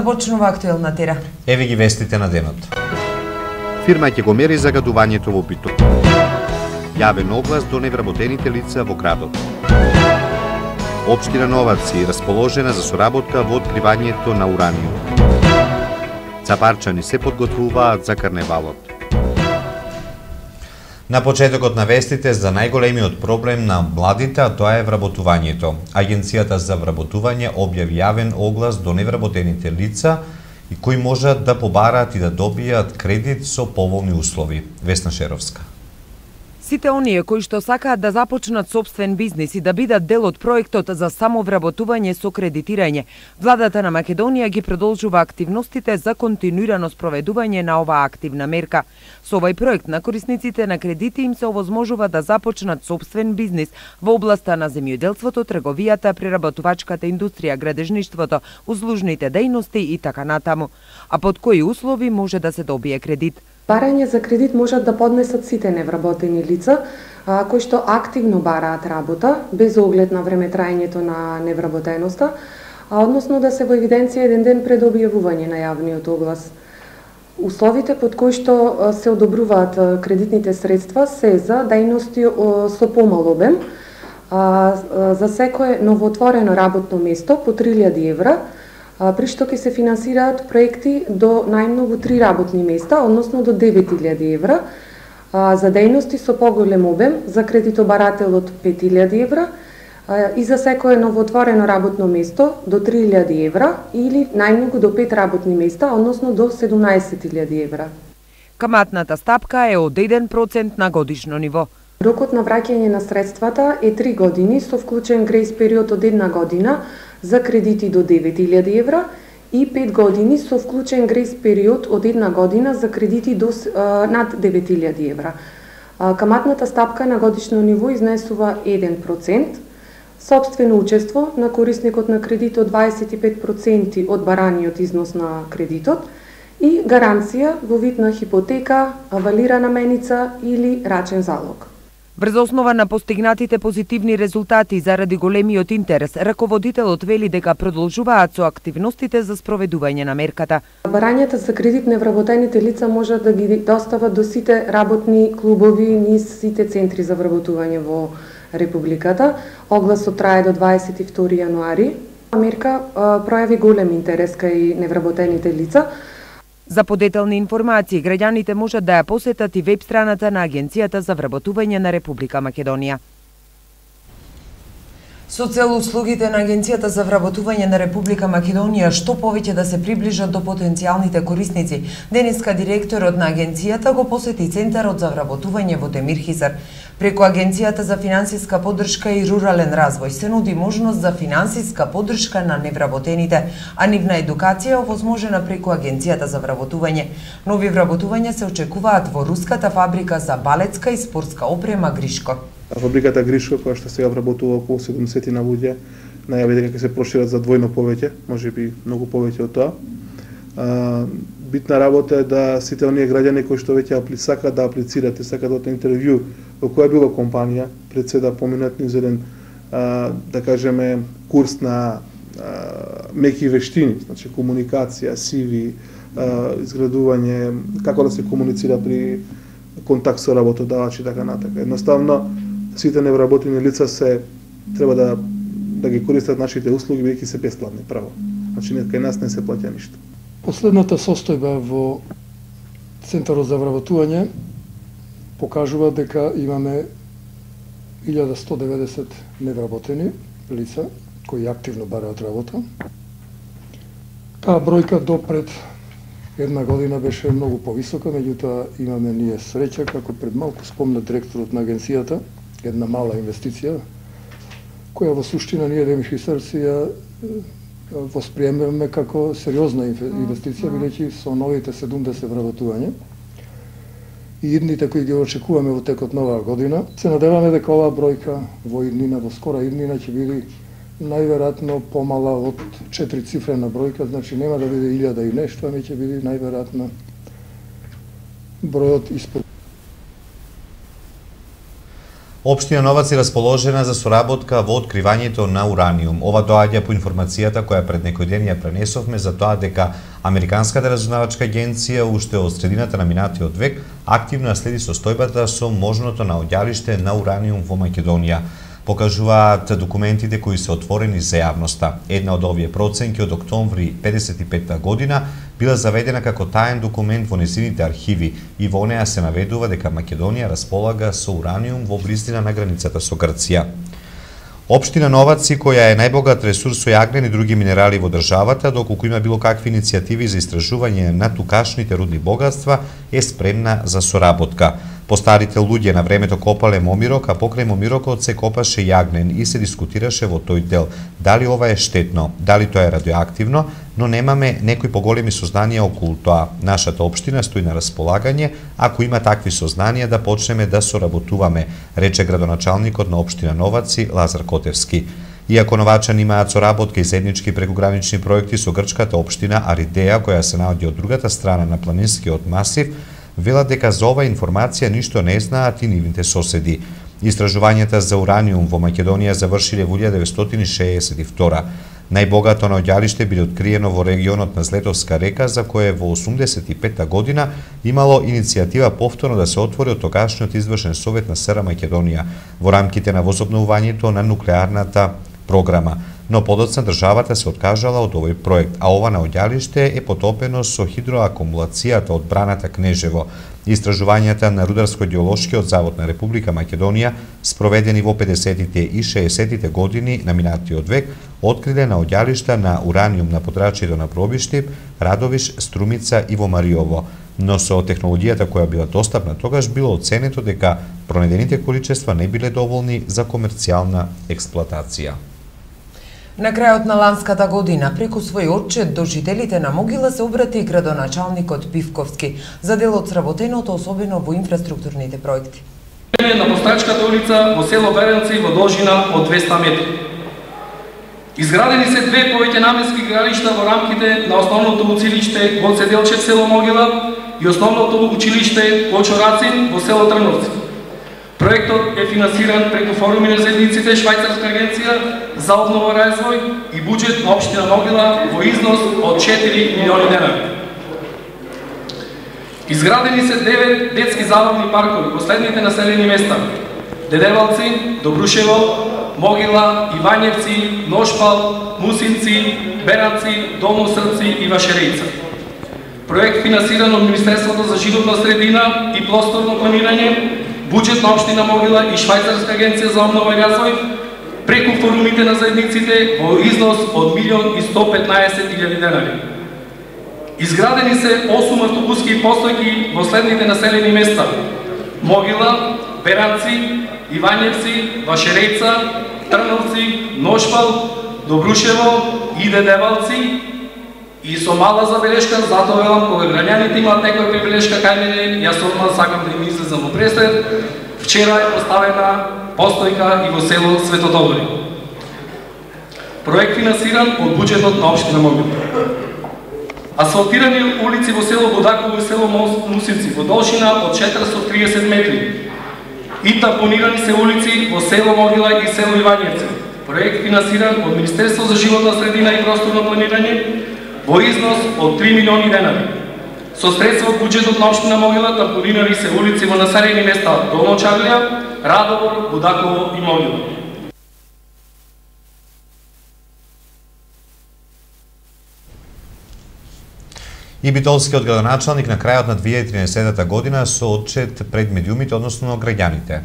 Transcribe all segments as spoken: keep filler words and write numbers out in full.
започнува актуелна тера. Еве ги вестите на денот. Фирма ќе го мери загадувањето во биток. Јавен оглас до невработените лица во градот. Општина Новаци расположена за соработка во откривањето на ураниум. Цапарчани се подготвуваат за карневалот. На почетокот на вестите за најголемиот проблем на младите, а тоа е вработувањето. Агенцијата за вработување објави јавен оглас до невработените лица и кои можат да побараат и да добијат кредит со поволни услови. Весна Шеровска. Сите оние кои што сакаат да започнат сопствен бизнис и да бидат дел од проектот за самовработување со кредитирање, владата на Македонија ги продолжува активностите за континуирано спроведување на оваа активна мерка. Со овој проект на корисниците на кредити им се овозможува да започнат сопствен бизнис во областа на земјоделството, трговијата, преработувачката индустрија, градежништвото, услужните дејности и така натаму. А под кои услови може да се добие кредит? Барање за кредит можат да поднесат сите невработени лица а, кои што активно бараат работа, без оглед на времетраењето на невработеноста, а односно да се во евиденција еден ден пред објавување на јавниот оглас. Условите под кои што се одобруваат кредитните средства се за дејности со помал обем, а, за секое новоотворено работно место по три илјади евра, при што ќе се финансираат проекти до најмногу три работни места, односно до девет илјади евра, за дејности со поголем обем, за кредитобарателот пет илјади евра и за секое новоотворено работно место до три илјади евра или најмногу до пет работни места, односно до седумнаесет илјади евра. Каматната стапка е од еден процент на годишно ниво. Рокот на враќање на средствата е три години со вклучен грејс период од една година за кредити до девет илјади евра и пет години со вклучен грејс период од една година за кредити до а, над девет илјади евра. А, каматната стапка на годишно ниво изнесува еден процент, сопствено учество на корисникот на кредитот дваесет и пет проценти од бараниот износ на кредитот и гаранција во вид на хипотека, авалирана меница или рачен залог. Врз основа на постигнатите позитивни резултати заради големиот интерес, раководителот вели дека продолжуваат со активностите за спроведување на мерката. Барањата за кредит невработените лица можат да ги достават до сите работни клубови низ сите центри за вработување во Републиката. Огласот трае до дваесет и втори јануари. Мерка пројави голем интерес кај невработените лица. За подетелни информации, граѓаните можат да ја посетат и веб страната на Агенцијата за вработување на Република Македонија. Со цел услугите на Агенцијата за вработување на Република Македонија што повеќе да се приближат до потенцијалните корисници, денеска директорот на Агенцијата го посети Центарот за вработување во Демирхизар. Преку Агенцијата за финансиска поддршка и рурален развој се нуди можност за финансиска поддршка на невработените, а нивна едукација е овозможена преку Агенцијата за вработување. Нови вработувања се очекуваат во руската фабрика за балетска и спортска опрема Гришко. Фабриката Гришко, која што сега вработува околу седумдесет луѓе, најави дека ќе се прошират за двојно повеќе, можеби многу повеќе од тоа. А, битна работа е да сите оние граѓани кои што веќе сакаат да аплицираат и сакаат да одат на интервју во која било компанија, пред се да поминат низ еден, а, да кажеме, курс на а, меки вештини, значи комуникација, си ви, а, изградување, како да се комуницира при контакт со работодавачи и така натака. Едноставно, сите невработени лица се треба да да ги користат нашите услуги бидејќи се бесплатни право. Значи кај нас не се плаќа ништо. Последната состојба во Центарот за вработување покажува дека имаме илјада сто деветдесет невработени лица кои активно бараат работа. Таа бројка до пред една година беше многу повисока, меѓутоа имаме ние среќа, како пред малку спомна директорот на агенцијата, една мала инвестиција, која во суштина ние демирхизарци ја восприемаме како сериозна инвестиција, бидејќи со новите седумдесет вработувања и идните кои ги очекуваме во текот на оваа година, се надеваме дека оваа бројка во иднина, во скора иднина ќе биде најверојатно помала од четири цифрена бројка, значи нема да биде илјада и нешто, ами ќе биде најверојатно бројот испод. Општина Новац е расположена за соработка во откривањето на ураниум. Ова доаѓа по информацијата која пред некој ден ја пренесовме за тоа дека Американската разузнавачка агенција уште од средината на минатиот век активно ја следи состојбата со можното наоѓалиште на ураниум во Македонија. Покажуваат документите кои се отворени за јавноста. Една од овие проценки од октомври педесет и петта година била заведена како таен документ во незините архиви и во неа се наведува дека Македонија располага со ураниум во близина на границата со Грција. Општина Новаци, која е најбогат ресурс со јагнен и други минерали во државата, доколку има било какви иницијативи за истражување на тукашните рудни богатства, е спремна за соработка. Постарите луѓе на времето копале момирок, а покрај момирокот се копаше јагнен и се дискутираше во тој дел дали ова е штетно, дали тоа е радиоактивно, но немаме некои поголеми сознанија околу тоа. Нашата општина стои на располагање, ако има такви сознанија да почнеме да соработуваме, рече градоначалникот на општина Новаци Лазар Котевски. Иако Новачани имаат соработка и заеднички прекугранични проекти со грчката општина Аридеја, која се наоѓа од другата страна на планинскиот масив, велат дека за ова информација ништо не знаат и нивните соседи. Истражувањата за ураниум во Македонија завршиле во илјада деветстотини шеесет и втора. Најбогато наоѓалиште биле откриено во регионот на Злетовска река, за кое во осумдесет и петта година имало иницијатива повторно да се отвори од тогашниот извршен совет на СР Македонија во рамките на возобновувањето на нуклеарната програма. Но подоцна државата се откажала од овој проект, а ова наоѓалиште е потопено со хидроакумулацијата од браната Кнежево. Истражувањата на Рударско-геолошкиот завод на Република Македонија, спроведени во педесетите и шеесетите години на минатиот век, откриле наоѓалишта на ураниум на подрачјето на Пробиштип, Радовиш, Струмица и во Мариово. Но со технологијата која била достапна тогаш било оценето дека пронедените количества не биле доволни за комерцијална експлоатација. На крајот на ланската година, преку свој отчет до жителите на Могила се обрати градоначалникот Пивковски за дел од сработеното, особено во инфраструктурните проекти. На Постачката улица во село Беренци во должина од двеста метри. Изградени се две повеќе наменски градишта во рамките на основното училиште Гоце Делчев село Могила и основното училиште Кочо Рацин во село Трновци. Проектот е финансиран преку форуми на заедниците Швајцарска агенција за обнова и развој и буџет на општина Могила во износ од четири милиони денари. Изградени се девет детски забавни паркови во следните населени места: Дедевалци, Добрушево, Могила, Ивањевци, Ношпал, Мусинци, Беранци, Долно Срци и Вашерејца. Проект финансиран од Министерството за животна средина и просторно планирање, буџет на општина Могила и Швајцарска агенција за обнова и развој преку форумите на заедниците во износ од милион и сто петнаесет илјади денари. Изградени се осум автобуски постојки во следните населени места: Могила, Беранци, Ивањевци, Вашерејца, Трновци, Ношпал, Добрушево и Дедевалци. И со мала забелешка, затоа велам, кога граѓаните имаат некоја прибелешка кај мене, јас одма сакам да им излезам во пресред. Вчера е поставена постојка и во село Светодобри. Проект финансиран од буџетот на општина Могила. Асфалтирани улици во село Будаково и село Мусинци во должина од четиристотини и триесет метри. И тампонирани се улици во село Могила и село Ивањевци. Проект финансиран од Министерство за животна средина и просторно планирање во износ од три милиони денари. Со средства од буџетот на општина Могила тампонирани се улици во населени места Долно Чаглија, Радовор, Будаково и Могила. И битолскиот градоначалник на крајот на две илјади и тринаесетта година со отчет пред медиумите, односно граѓаните.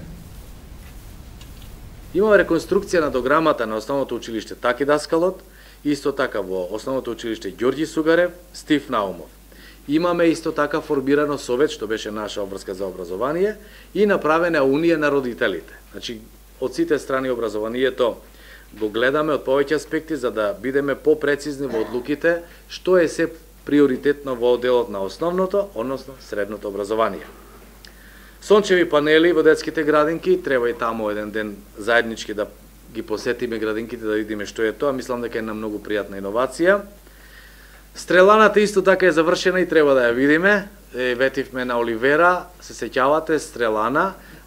Имаме реконструкција на дограмата на основното училиште Таки Даскалот, исто така во основното училиште Ѓорѓи Сугарев, Стив Наумов. Имаме исто така формирано совет, што беше наша обврска за образование, и направена унија на родителите. Значи, од сите страни образованието го гледаме од повеќе аспекти за да бидеме попрецизни во одлуките што е се приоритетно во делот на основното, односно средното образование. Сончеви панели во детските градинки, треба и таму еден ден заеднички да ги посетиме градинките да видиме што е тоа, мислам дека е на многу пријатна иновација. Стреланата исто така е завршена и треба да ја видиме. Ветивме на Оливера, се сеќавате, Стрелана,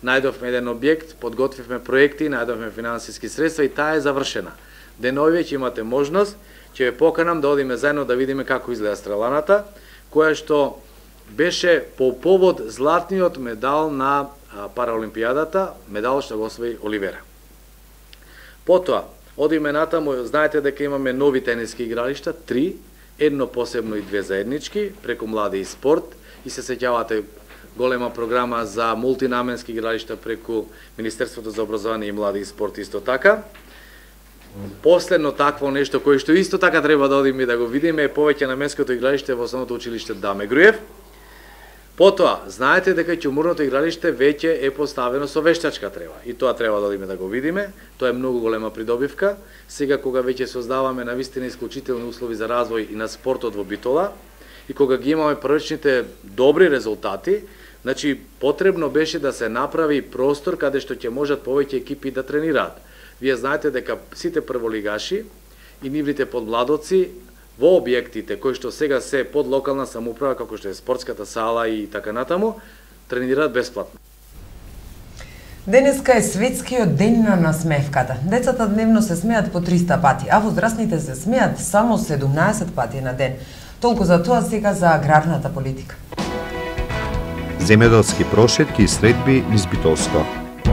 најдовме еден објект, подготвивме проекти, најдовме финансиски средства и таа е завршена. Денови ќе имате можност, ќе ве поканам да одиме заедно да видиме како изгледа стреланата, која што беше по повод златниот медал на Параолимпијадата, медал што го освои Оливера. Потоа, одиме натаму, знаете дека имаме нови тениски игралишта, три, едно посебно и две заеднички, преку Млади и спорт, и се сеќавате голема програма за мултинаменски игралишта преку Министерството за образование и млади и спорт исто така. Последно такво нешто кое што исто така треба да одиме и да го видиме е повеќе наменското игралиште во основното училиште Даме Груев. Потоа, знаете дека ќумурното игралиште веќе е поставено со вештачка трева и тоа треба да одиме да го видиме. Тоа е многу голема придобивка. Сега кога веќе создаваме навистина исклучителни услови за развој и на спортот во Битола и кога ги имаме првичните добри резултати, значи потребно беше да се направи простор каде што ќе можат повеќе екипи да тренираат. Вие знаете дека сите прволигаши и нивните подмладоци во објектите кои што сега се под локална самоуправа, како што е спортската сала и така натаму, тренираат бесплатно. Денеска е светскиот ден на насмевката. Децата дневно се смеат по триста пати, а возрастните се смеат само седумнаесет пати на ден. Толку за тоа сега за аграрната политика. Земјоделски прошетки и средби низ Битолско.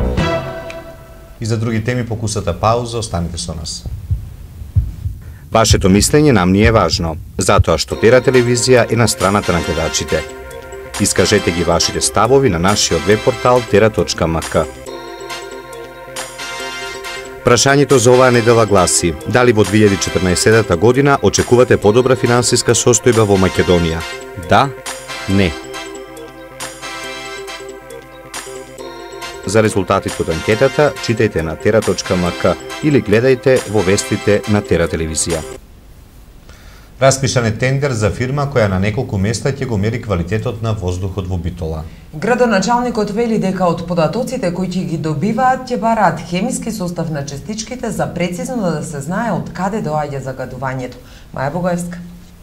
И за други теми по кусата пауза, останете со нас. Вашето мислење нам ни е важно, затоа што Тера телевизија е на страната на гледачите. Искажете ги вашите ставови на нашиот веб портал тера точка ем ка. Прашањето за оваа недела гласи: дали во две илјади и четрнаесетта година очекувате подобра финансиска состојба во Македонија? Да, не. За резултатите од анкетата читајте на тера точка ем ка или гледајте во вестите на Тера телевизија. Распишан е тендер за фирма која на неколку места ќе го мери квалитетот на воздухот во Битола. Градоначалникот вели дека од податоците кои ќе ги добиваат ќе бараат хемиски состав на частичките за прецизно да се знае од каде доаѓа загадувањето. Маја Богоевска.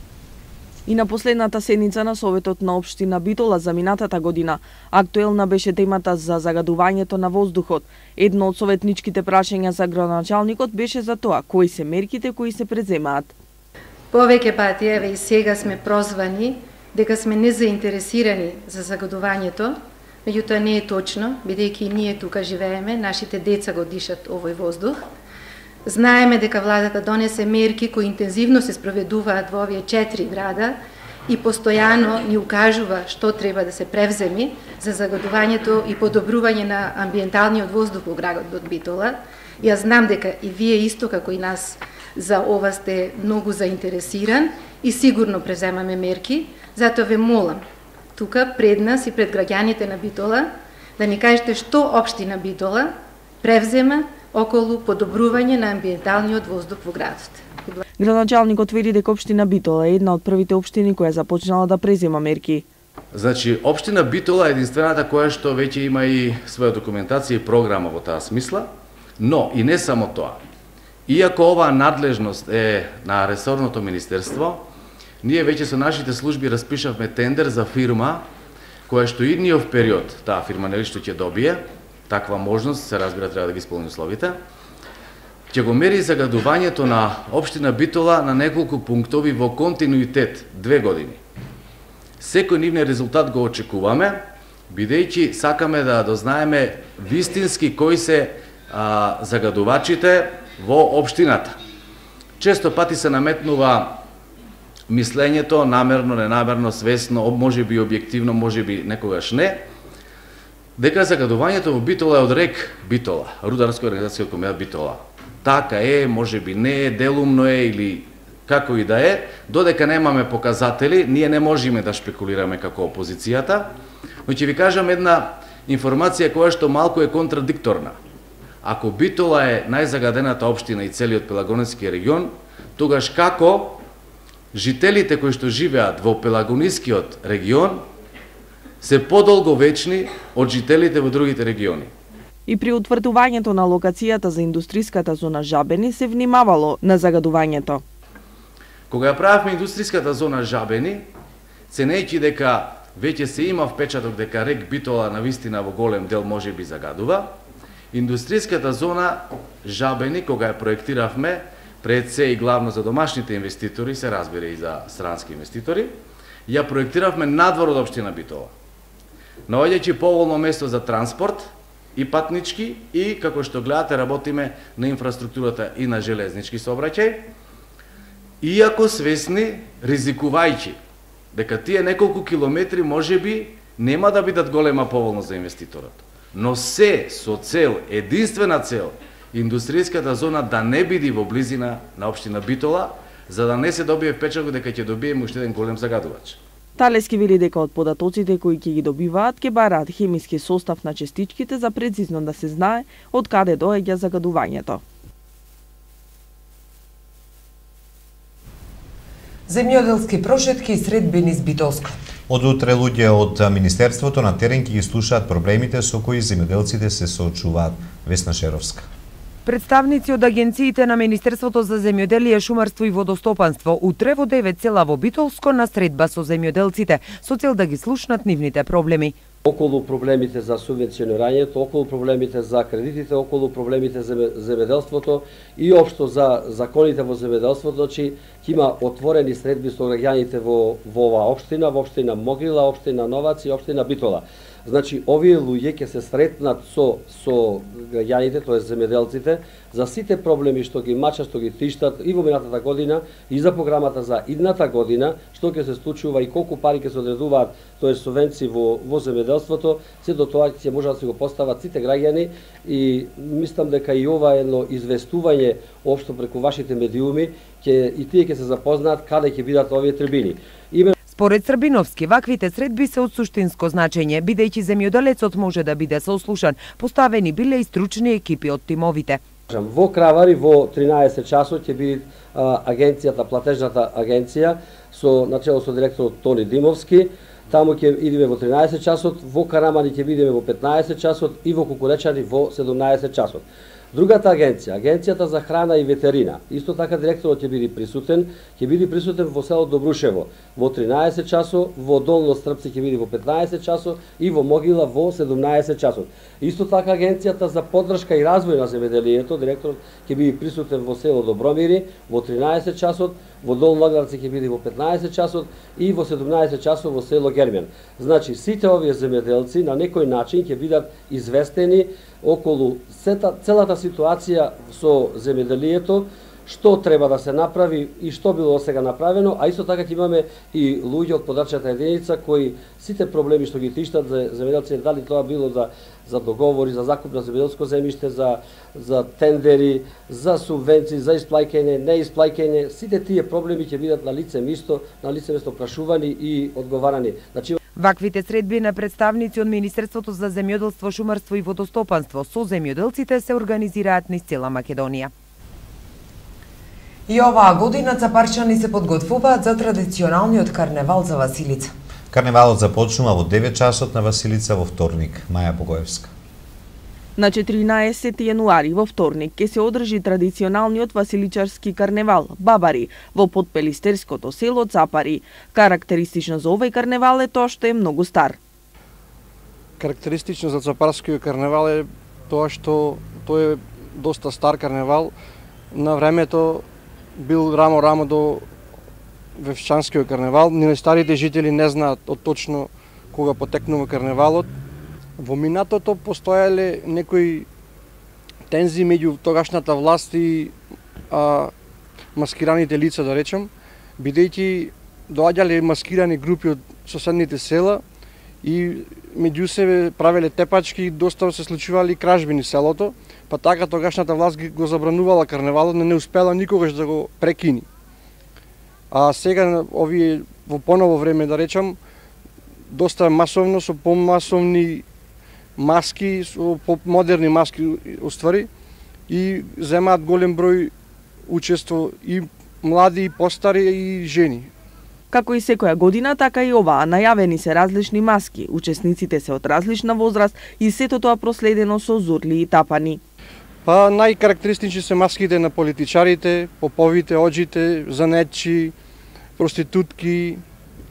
И на последната седница на Советот на општина Битола за минатата година актуелна беше темата за загадувањето на воздухот. Едно од советничките прашања за градоначалникот беше за тоа кои се мерките кои се преземаат. Повеќе пати, еве и сега сме прозвани дека сме незаинтересирани за загадувањето, меѓутоа не е точно, бидејќи и ние тука живееме, нашите деца го дишат овој воздух. Знаеме дека владата донесе мерки кои интензивно се спроведуваат во овие четири града и постојано ни укажува што треба да се превземи за загадувањето и подобрување на амбиенталниот воздух во градот Битола. Јас знам дека и вие исто како и нас за ова сте многу заинтересиран и сигурно преземаме мерки, затоа ве молам тука пред нас и пред граѓаните на Битола да ни кажете што општина Битола превзема околу подобрување на амбиенталниот воздух во градот. Градоначалникот вели дека општина Битола е една од првите општини која започнала да презема мерки. Значи, општина Битола е единствената која што веќе има и своја документација и програма во таа смисла, но и не само тоа. Иако оваа надлежност е на ресорното министерство, ние веќе со нашите служби распишавме тендер за фирма која што идниот период таа фирма нели што ќе добие таква можност, се разбира треба да ги исполни условите, ќе го мери загадувањето на општина Битола на неколку пунктови во континуитет две години. Секој нивниот резултат го очекуваме, бидејќи сакаме да дознаеме вистински кои се а, загадувачите во општината. Често пати се наметнува мислењето, намерно, ненамерно, свесно, може би објективно, може би некогаш не, дека загадувањето во Битола е од РЕК Битола, Рударска организација комија Битола. Така е, може би не е, делумно е или како и да е, додека немаме показатели, ние не можеме да шпекулираме како опозицијата, но ќе ви кажам една информација која што малку е контрадикторна. Ако Битола е најзагадената општина и целиот Пелагонски регион, тогаш како жителите кои што живеат во Пелагонискиот регион се подолговечни од жителите во другите региони. И при утврдувањето на локацијата за индустријската зона Жабени се внимавало на загадувањето. Кога ја правевме индустријската зона Жабени, ценејќи дека веќе се има впечаток дека рек Битола навистина во голем дел можеби загадува. Индустријската зона Жабени, кога ја проектиравме, пред се и главно за домашните инвеститори, се разбира и за странски инвеститори, ја проектиравме надвор од општина Битола. Наоѓајќи поволно место за транспорт и патнички и, како што гледате, работиме на инфраструктурата и на железнички сообраќај, иако свесни, ризикувајќи дека тие неколку километри можеби нема да бидат голема поволност за инвеститорот. Но се со цел, единствена цел, индустријската зона да не биде во близина на општина Битола, за да не се добие впечаток дека ќе добиеме уште еден голем загадувач. Талески вели дека од податоците кои ќе ги добиваат ќе бараат хемиски состав на частичките за прецизно да се знае од каде доаѓа загадувањето. Земјоделски прошетки и средби низ Битолско. Од утре луѓе од Министерството на терен ќе ги слушаат проблемите со кои земјоделците се соочуваат. Весна Шеровска. Представници од агенциите на Министерството за земјоделие, шумарство и водостопанство утре во девет села во Битолско на средба со земјоделците со цел да ги слушнат нивните проблеми. Околу проблемите за субвенционирањето, околу проблемите за кредитите, околу проблемите за земјоделството и општо за законите во земјоделството, значи ќе има отворени средби со граѓаните во во оваа општина, во општина Могила, општина Новац и општина Битола. Значи, овие луѓе ќе се сретнат со со граѓаните, тоест земјоделците, за сите проблеми што ги мачат, што ги тиштат и во минатата година и за програмата за идната година, што ќе се случува и колку пари ќе се одредуваат, тоест субвенции во во земјоделството, се до тоа ќе може да се го постават сите граѓани и мислам дека и ова едно известување општо преку вашите медиуми ќе и тие ќе се запознаат каде ќе бидат овие трибини. Според Србиновски, ваквите средби се од суштинско значење, бидејќи земјоделецот може да биде сослушан, поставени биле и стручни екипи од тимовите. Во Кравари во тринаесет часот ќе биде агенцијата, платежната агенција со начело со директорот Тони Димовски. Таму ќе идеме во тринаесет часот, во Карамани ќе бидеме во петнаесет часот и во Кукуречани во седумнаесет часот. Другата агенција, агенцијата за храна и ветерина, исто така директорот ќе биде присутен, ќе биде присутен во село Добрушево во тринаесет часот, во Долно Стрпци ќе биде во петнаесет часот и во Могила во седумнаесет часот. Исто така агенцијата за поддршка и развој на земјоделието, директорот ќе биде присутен во село Добромири во тринаесет часот, во Долно Аграрци ќе биде во петнаесет часот и во седумнаесет часот во село Гермен. Значи сите овие земјоделци на некој начин ќе бидат известени околу сета, целата ситуација со земјоделието, што треба да се направи и што било сега направено, а исто така ќе имаме и луѓе од подрачната единица кои сите проблеми што ги тиштат за земјоделците, дали тоа било за за договори, за закуп на земјоделско земјиште, за за тендери, за субвенции, за исплаќање, не исплаќање, сите тие проблеми ќе бидат на лице место, на лице место прашувани и одговарани. Значи ваквите средби на представници од Министерството за земјоделство, шумарство и водостопанство со земјоделците се организираат низ цела Македонија. И оваа година цапарчани се подготвуваат за традиционалниот карневал за Василица. Карневалот започнува во девет часот на Василица во вторник. Маја Богоевска. На четиринаесети јануари во вторник ќе се одржи традиционалниот василичарски карневал Бабари во подпелистерското село Цапари. Карактеристично за овој карневал е тоа што е многу стар. Карактеристично за Цапарскиот карневал е тоа што тој е доста стар карневал. На времето бил рамо-рамо до Вевчанскиот карневал. Ние старите жители не знаат од точно кога потекнува карневалот. Во минатото постоеле некои тензи меѓу тогашната власт и а, маскираните лица, да речем, бидејќи доаѓале маскирани групи од соседните села и меѓу себе правеле тепачки, доста се случували кражби низ селото, па така тогашната власт го забранувала карневалот, но не успела никогаш да го прекини. А сега овие во поново време, да речем, доста масовно, со помасовни маски, со модерни маски уствари, и земаат голем број учество и млади, и постари, и жени. Како и секоја година, така и оваа најавени се различни маски. Учесниците се од различна возраст и сето тоа проследено со зурли и тапани. Па најкарактеристични се маските на политичарите, поповите, оџите, занетчи, проститутки,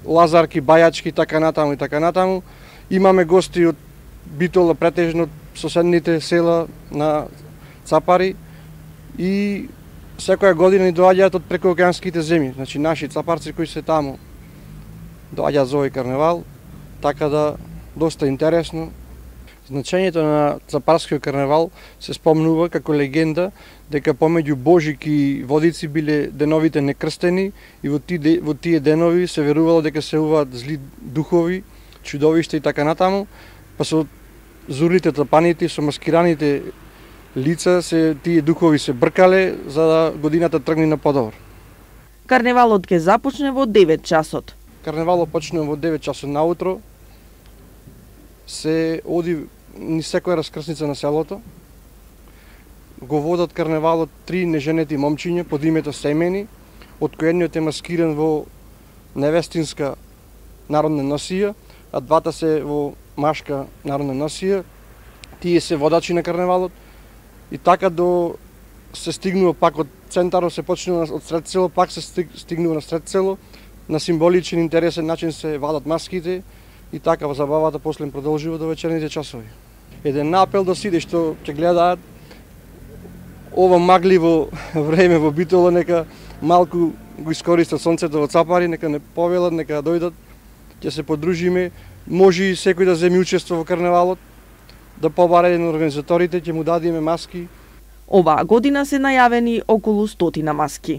Лазарки, Бајачки, така натаму и така натаму. Имаме гости од Битола, претежно соседните села на Цапари и секоја година ни доаѓаат од прекоокеанските земји, значи наши цапарци кои се таму доаѓаат за овој карневал, така да доста интересно. Значењето на Цапарскиот карневал се спомнува како легенда дека помеѓу Божик и Водици биле деновите некрстени и во тие, во тие денови се верувало дека се уваат зли духови, чудовишта и така натаму, па со зурлите тапаните, со маскираните лица се тие духови се бркале за да годината тргне на подобро. Карневалот ќе започне во девет часот. Карневалот почнува во девет часот наутро. Се оди ни секоја раскрсница на селото. Го водат карневалот три неженети момчиња под името Семени, од кој едниот е маскиран во невестинска народна носија, а двата се во машка народна носија. Тие се водачи на карневалот и така до се стигнува пак од центарот, се почнува од сред село, пак се стигнува на сред село, на символичен интересен начин се вадат маските и така забавата после продолжува до вечерните часови. Еден апел до сите што ќе гледаат ова магливо време во Битола, нека малку го искористат сонцето во Цапари, нека не повелат, нека дојдат, ќе се подружиме, може и секој да земе учество во карневалот, да побаре на организаторите, ќе му дадиме маски. Оваа година се најавени околу стотина маски.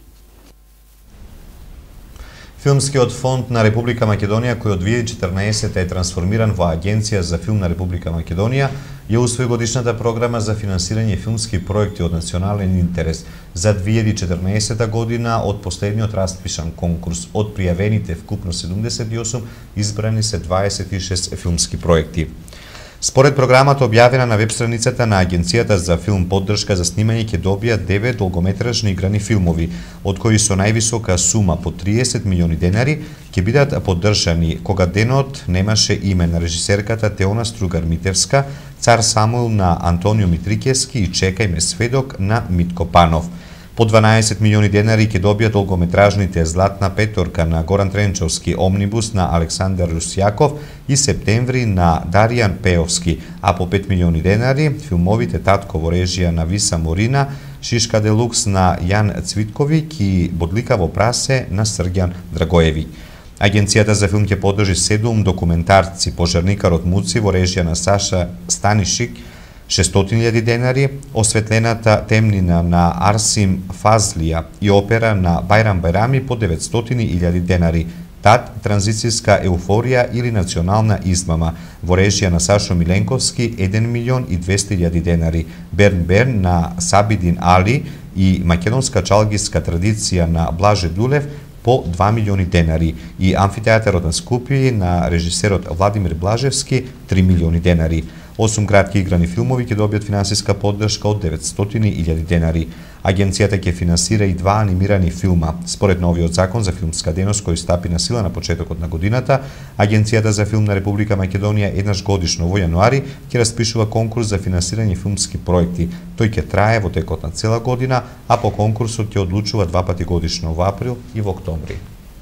Филмскиот фонд на Република Македонија, кој од две илјади и четрнаесета е трансформиран во Агенција за филм на Република Македонија, ја усвои годишната програма за финансирање филмски проекти од национален интерес за две илјади и четрнаесета година. Од последниот распишан конкурс од пријавените вкупно седумдесет и осум, избрани се дваесет и шест филмски проекти. Според програмата објавена на веб страницата на Агенцијата за филм поддршка за снимање ќе добијат девет долгометражни играни филмови, од кои со највисока сума по триесет милиони денари ќе бидат поддржани кога денот немаше име на режисерката Теона Стругар-Митевска, Цар Самуил на Антонио Митрикевски и Чекај ме сведок на Митко Панов. По дванаесет милиони денари ќе добијат долгометражните Златна петорка на Горан Тренчовски, Омнибус на Александар Русјаков и Септември на Даријан Пеовски, а по пет милиони денари филмовите Татко во режија на Виса Морина, Шишка Делукс на Јан Цвитковиќ и Бодликаво прасе на Срѓан Драгоевиќ. Агенцијата за филм ќе поддржи седум документарци, Пожарникарот Муци во режија на Саша Станишик, шестстотини илјади денари, Осветлената темнина на Арсим Фазлија и опера на Бајрам Бајрами по деветстотини илјади денари, Тат, транзицијска еуфорија или национална измама во режија на Сашо Миленковски еден милион и двесте илјади денари, Берн Берн на Сабидин Али и македонска чалгиска традиција на Блаже Дулев по два милиони денари и Амфитеатарот на Скупје на режисерот Владимир Блажевски три милиони денари. осум кратки играни филмови ќе добијат финансиска поддршка од деветстотини илјади денари. Агенцијата ќе финансира и два анимирани филма. Според новиот закон за филмска дејност кој стапи на сила на почетокот на годината, Агенцијата за филм на Република Македонија еднаш годишно во јануари ќе распишува конкурс за финансирање филмски проекти. Тој ќе трае во текот на цела година, а по конкурсот ќе одлучува два пати годишно во април и во октомври.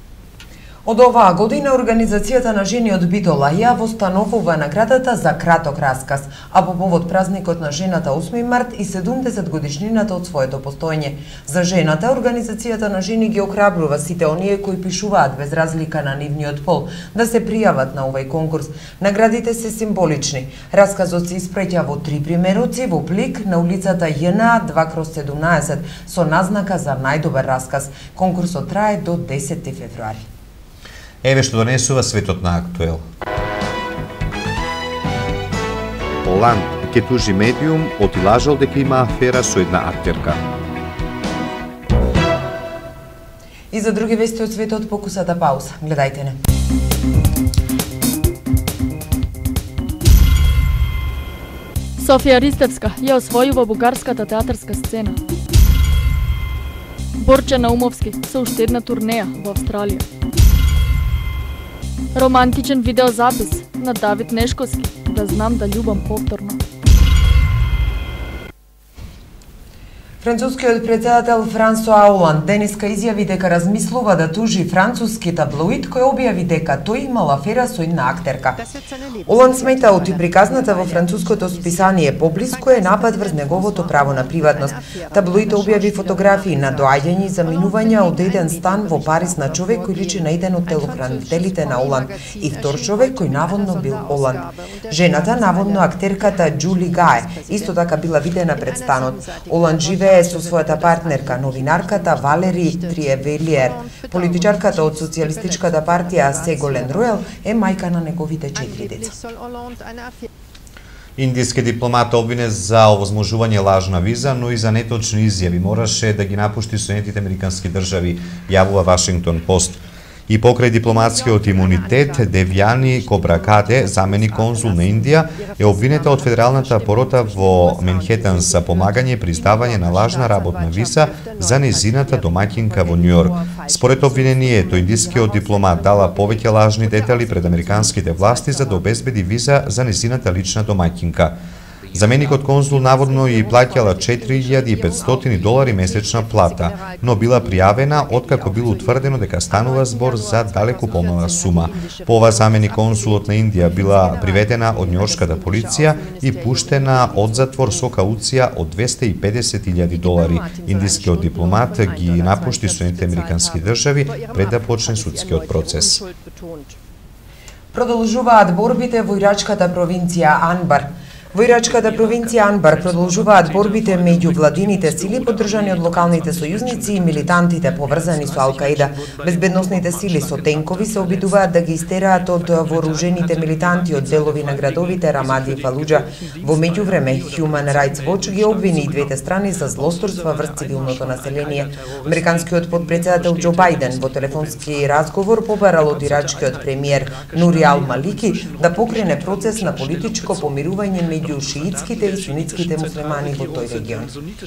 Од оваа година Организацијата на жени од Битола ја востановува наградата за краток расказ, а по повод празникот на жената осми март и седумдесет годишнината од своето постоење. За жената, Организацијата на жени ги охрабрува сите оние кои пишуваат без разлика на нивниот пол да се пријават на овој конкурс. Наградите се символични. Расказот се испреќа во три примероци во плик на улицата Ј.Н.А. два кроз седумнаесет со назнака за најдобар расказ. Конкурсот трае до десети февруари. Еве што донесува светот на Актуел. Оланд ќе тужи медиум од и лажал дека има афера со една актерка. И за други вести од светот покусата пауза. Гледајте не. Софија Ристевска ја освојува бугарската театарска сцена. Борче Наумовски со уште една турнеја во Австралија. Романтичен видеозапис на Давид Нешковски, да знам да љубам повторно. Францускиот председател Франсуа Оланд денеска изјави дека размислува да тужи француски таблоид кој објави дека тој имал афера со една актерка. Оланд смета оти приказната во француското списание Поблис кој е напад врз неговото право на приватност. Таблоид објави фотографии на доаѓање и заминување од еден стан во Париз на човек кој личи на еден од телохранителите на Оланд и втор човек кој наводно бил Оланд. Жената, наводно актерката Джули Гае, исто така била видена пред станот. Оланд живее со својата партнерка, новинарката Валери Триевелиер. Политичарката од Социјалистичката партија Сеголен Ројал е мајка на неговите четири деца. Индиски дипломат обвинет за овозможување лажна виза, но и за неточни изјави мораше да ги напушти Соединетите Американски држави, јавува Вашингтон Пост. И покрај дипломатскиот имунитет, Девјани Кобракаде, заменик конзул на Индија, е обвинета од федералната порота во Менхетан за помагање при издавање на лажна работна виза за незината домаќинка во Њујорк. Според обвинението, индискиот дипломат дала повеќе лажни детали пред американските власти за да обезбеди виза за незината лична домаќинка. Заменикот конзул наводно и плаќала четири илјади и петстотини долари месечна плата, но била пријавена откако било утврдено дека станува збор за далеку помала сума. По ова заменик конзулот на Индија била приведена од њујоршката полиција и пуштена од затвор со кауција од двесте и педесет илјади долари. Индискиот дипломат ги напушти Соединетите Американски држави пред да почне судскиот процес. Продолжуваат борбите во ирачката провинција Анбар. Во ирачката провинција Анбар продолжуваат борбите меѓу владините сили поддржани од локалните сојузници и милитантите поврзани со Ал-Каида. Безбедносните сили со тенкови се обидуваат да ги истераат од вооружените милитанти од делови на градовите Рамади и Фалуџа. Во меѓувреме, Human Rights Watch ги обвини и двете страни за злосторства врз цивилното население. Американскиот подпредседател Џо Бајден во телефонски разговор побарал од ирачкиот премиер Нури Ал Малики да покрене процес на политичко помирување меѓу меѓу шиитските и сунитските муслимани во тој регион.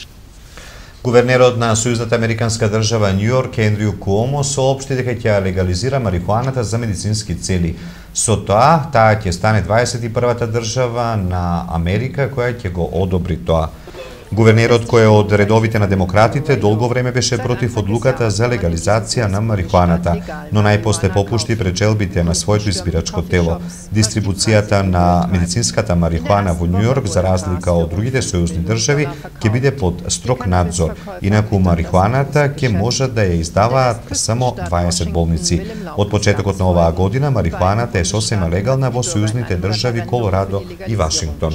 Гувернерот на Сојузната американска држава Њујорк Ендрю Куомо соопшти дека ќе легализира марихуаната за медицински цели. Со тоа, таа ќе стане дваесет и првата држава на Америка која ќе го одобри тоа. Гувернерот кој е од редовите на демократите долго време беше против одлуката за легализација на марихуаната, но најпосле попушти пред желбите на своето избирачко тело. Дистрибуцијата на медицинската марихуана во Њујорк, за разлика од другите сојузни држави, ќе биде под строг надзор. Инаку марихуаната ќе може да ја издаваат само дваесет болници. Од почетокот на оваа година марихуаната е сосема легална во сојузните држави Колорадо и Вашингтон.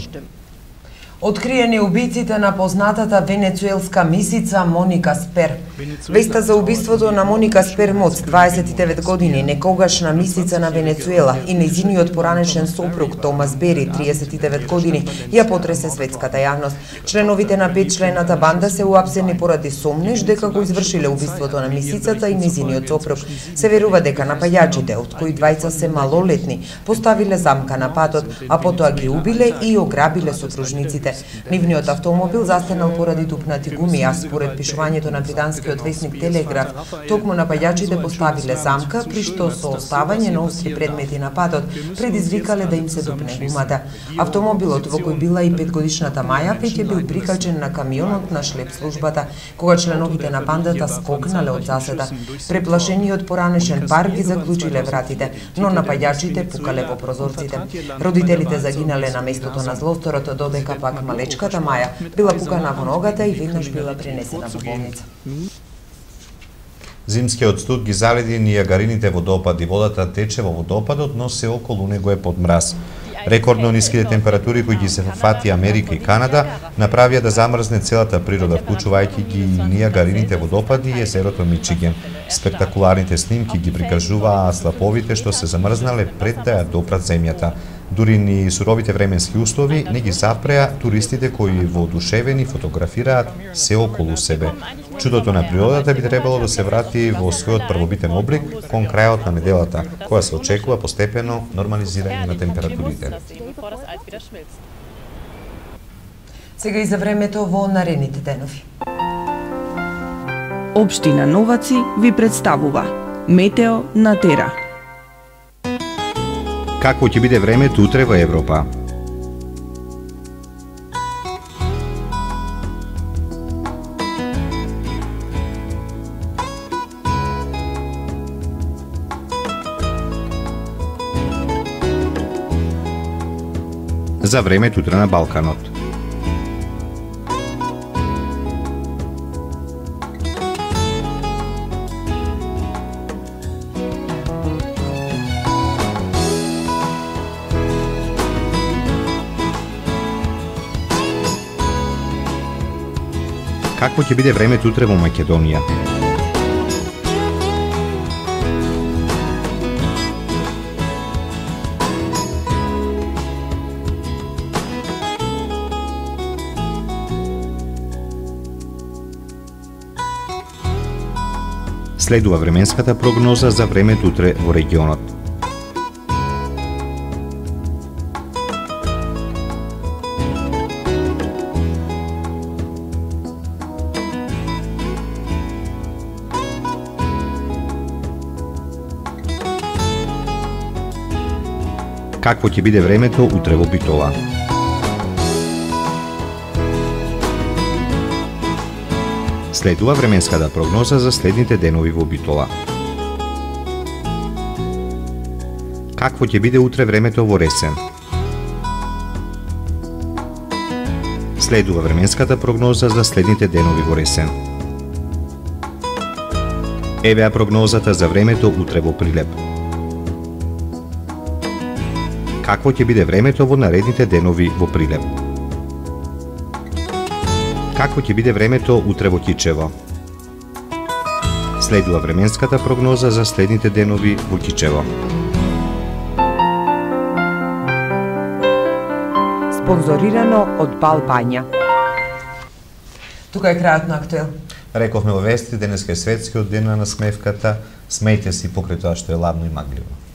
Откриени убиците на познатата венецуелска мисица Моника Спер. Веста за убиството на Моника Спер Моц, дваесет и девет години, некогашна мисица на Венецуела, и нејзиниот поранешен сопруг Томас Бери, триесет и девет години, ја потресе светската јавност. Членовите на петчлената банда се уапсени поради сомнеж дека го извршиле убиството на мисицата и нејзиниот сопруг. Се верува дека напаѓачите, од кои двајца се малолетни, поставиле замка на патот, а потоа ги убиле и ограбиле сопружниците. Нивниот автомобил застанал поради дупнати гуми, а според пишувањето на британскиот весник Телеграф, токму напаѓачите поставиле замка, при што со оставање на остри предмети на патот предизвикале да им се дупне гумата. Автомобилот во кој била и петгодишната Маја веќе бил прикачен на камионот на шлеп службата, кога членовите на бандата скокнале од засада. Преплашениот поранешен пар ги заклучиле вратите, но напаѓачите пукале во прозорците. Родителите загинале на местото на злосторот, додека пак малечката Маја била пукана во ногата и веднаш била пренесена во болница. Зимскиот студ ги заледи Нијагарините водопади. Водата тече во водопадот, но се околу него е под мраз. Рекордно ниските температури кои ги се фати Америка и Канада направија да замрзне целата природа, вклучувајќи ги и Нијагарините водопади и езерото Мичиген. Спектакуларните снимки ги прикажуваа слаповите што се замрзнале пред да ја допрат земјата. Дури ни суровите временски услови не ги запреа туристите кои воодушевени фотографираат се околу себе. Чудото на природата би требало да се врати во својот првобитен облик кон крајот на неделата, која се очекува постепено нормализирање на температурите. Сега и за времето во наредните денови. Општина Новаци ви представува Метео на Тера. Какво ќе биде времето утре во Европа? за времето утре на Балканот. Какво ќе биде времето утре во Македонија? Следува временската прогноза за времето утре во регионот. Какво ќе биде времето утре во Битола? Следува временската прогноза за следните денови во Битола. Какво ќе биде утре времето во Ресен? Следува временската прогноза за следните денови во Ресен. Еве прогнозата за времето утре во Прилеп. Какво ќе биде времето во наредните денови во Прилеп? Какво ќе биде времето утре во Кичево? Следува временската прогноза за следните денови во Кичево. Спонзорирано од Балбања. Тука е крајот на Актуел. Рековме во вести, денеска е светскиот ден на насмевката. Смејте си покрај тоа што е ладно и магливо.